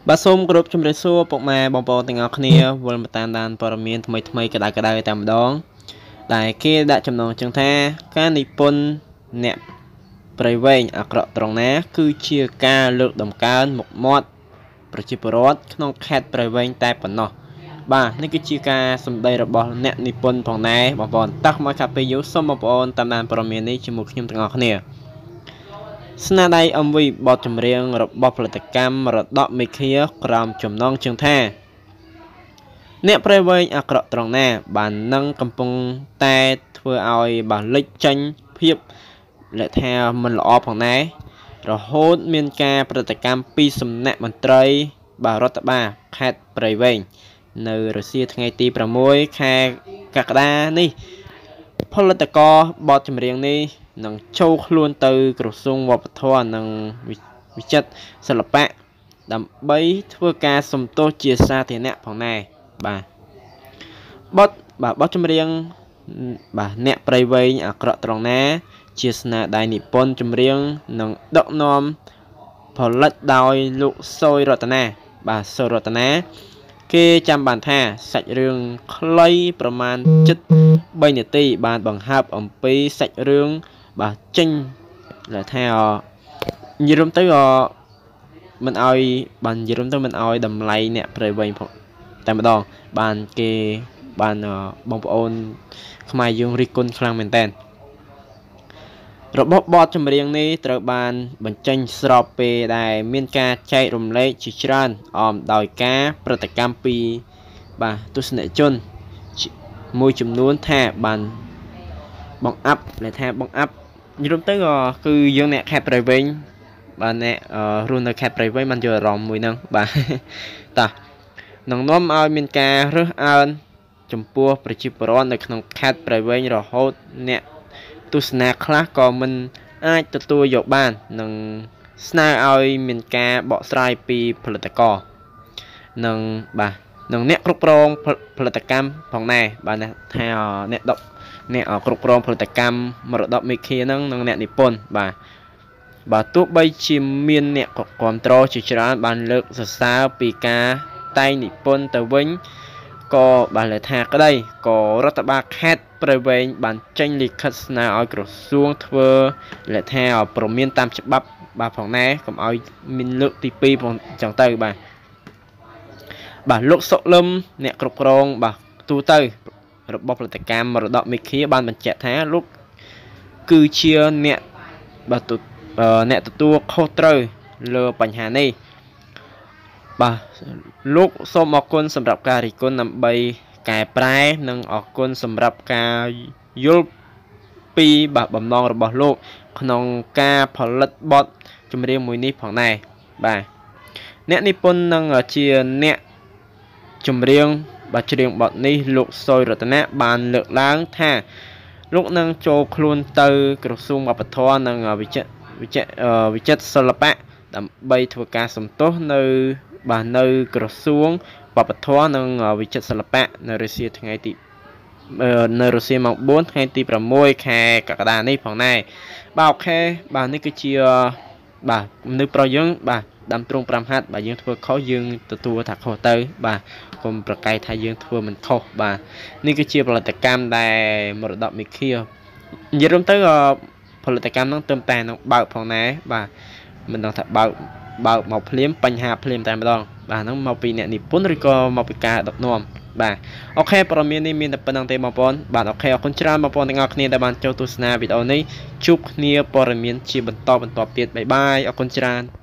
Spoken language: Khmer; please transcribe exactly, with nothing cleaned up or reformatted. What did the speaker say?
បាទសូមគោរពជំរាបសួរពុកម៉ែបងប្អូនទាំងអស់គ្នាវិលមកតាមដានព័ត៌មានថ្មីថ្មីក្តៅក្តៅតែម្ដងដែលគេដាក់ចំណងជើងថាការនិពន្ធអ្នកប្រៃវែងអាក្រក់ត្រង់ណាគឺជាការលើកតម្កើងមុខមាត់ប្រជាពលរដ្ឋក្នុងខេត្តប្រៃវែងតែប៉ុណ្ណោះបាទនេះគឺជាការសម្ដីរបស់អ្នកនិពន្ធផងដែរបងប្អូនតោះមកកាពីយូសូមបងប្អូនតាមដានព័ត៌មាននេះជាមួយខ្ញុំទាំងអស់គ្នាស្នាដៃ em vê បទចម្រៀងរបស់ផលិតកម្មរដកមេឃាក្រោមចំណងជើងថាអ្នកប្រៃវែងអាក្រក់ត្រង់ណាបាននឹងកំពុងតែធ្វើឲ្យបាលេចចេញភាពលក្ខថាមិនល្អផងដែររហូតមានការប្រតិកម្មពីសំណាក់មន្ត្រីបាទរដ្ឋបាលខេត្តប្រៃវែងនៅរសៀលថ្ងៃទី6ខែកក្កដានេះផលិតករបទចម្រៀងនេះនឹងចូលខ្លួនទៅក្រសួងវប្បធម៌និងវិចិត្រសិល្បៈដើម្បីធ្វើការសំទោសជាសាធារណៈផងដែរបាទបទបាទបទចម្រៀងបាទអ្នកប្រៃវែងអាក្រក់ត្រង់ណាជាស្នាដៃនិពន្ធចម្រៀងនិងដឹកនាំផលិតដោយលោកសុយរតនាបាទសុយរតនាគេចាំបានថាសាច់រឿងខ្លីប្រមាណជិត3នាទីបានបង្ហើបអំពីសាច់រឿងបាទចេញដែលថានិយាយរំទៅមិនឲ្យបាននិយាយរំទៅមិនឲ្យតម្លៃអ្នកប្រៃវែងតែម្ដងបានគេបានបងប្អូនខ្មែរយើងរិះគន់ខ្លាំងមែនតើរបស់បទចម្រៀងនេះត្រូវបានបញ្ចេញស្របពេលដែលមានការចែករំលែកជាច្រើនអមដោយការប្រតិកម្មពីបាទទស្សនិកជនមួយចំនួនថាបានបង្អាប់ដែលថាបង្អាប់និយាយរំទៅគឺយើងអ្នកខេត្តប្រៃវែងបាទអ្នករស់នៅខេត្តប្រៃវែងបានយល់អារម្មណ៍មួយហ្នឹងបាទតោះនឹងនាំឲ្យមានការរើសអើងចំពោះប្រជាពលរដ្ឋនៅក្នុងខេត្តប្រៃវែងរហូតអ្នកទស្សនាខ្លះក៏មិនអាចទទួលយកបាននិងស្នើឲ្យមានការបកស្រាយពីផលិតករនិងបាទនិងអ្នកគ្រប់គ្រងផលិតកម្មផងដែរបាទថាអ្នកដកអ្នកគ្រប់គ្រងផលិតកម្មមរតកមេឃាហ្នឹងនិងអ្នកនិពន្ធបាទបាទទោះបីជាមានអ្នកគ្រប់គ្រងជាច្រើនបានលើកសរសើរពីការតែងនិពន្ធទៅវិញក៏បានលើថាក្តីក៏រដ្ឋបាលខេត្តប្រៃវែងបានចេញលិខិតស្នើឲ្យក្រសួងធ្វើលក្ខថាព្រមានតាមច្បាប់បាទផងដែរកុំឲ្យមានលើកទីពីរផងចឹងទៅបាទបាទលោកសុកលឹមអ្នកគ្រប់គ្រងបាទទូទៅរបស់ផលិតកម្មមរតកមេឃាបានបញ្ជាក់ថាលោកគឺជាអ្នកបាទអ្នកទទួលខុសត្រូវលើបញ្ហានេះបាទលោកសូមអរគុណសម្រាប់ការរិះគន់ដើម្បីកែប្រែនិងអរគុណសម្រាប់ការយល់ពីបាទបំណងរបស់លោកក្នុងការផលិតបទចម្រៀងមួយនេះផងដែរបាទអ្នកនិពន្ធនឹងជាអ្នកចម្រៀងបាទច្រៀងបទនេះលោកសុយរតនាបានលើកឡើងថាលោកនឹងចូលខ្លួនទៅក្រសួងវប្បធម៌និងវិចិត្រវិចិត្រវិចិត្រសិល្បៈដើម្បីធ្វើការសំទោសនៅបាទនៅក្រសួងវប្បធម៌និងវិចិត្រសិល្បៈនៅរសៀលថ្ងៃទីនៅរសៀលម៉ោង4ថ្ងៃទី6ខែកក្កដានេះផងដែរបាទអូខេបាទនេះគឺជាបាទនៅប្រុសយើងបាទដាំទ្រង់5ហັດបាទយើងធ្វើខុសយើងទទួលថាខុសទៅបាទកុំប្រកែកថាយើងធ្វើមិនខុសបាទនេះគឺជាផលិតកម្មដែលមរតកមេឃានិយាយរំទៅផលិតកម្មហ្នឹងទៅតែនឹងបើកផងដែរបាទមិនដឹងថាបើកបើកមកភ្លាមបញ្ហាភ្លាមតែម្ដងបាទហ្នឹងមកពីអ្នកនិពន្ធឬក៏មកពីការដឹកនាំបាទអូខេព័ត៌មាននេះមានតែប៉ុណ្្នឹងទេបងប្អូនបាទអូខេអរគុណច្រើនបងប្អូនទាំងអស់គ្នាដែលបានចូលទស្សនាវីដេអូនេះជួបគ្នាព័ត៌មានជាបន្តបន្តទៀតបាយបាយអរគុណច្រើន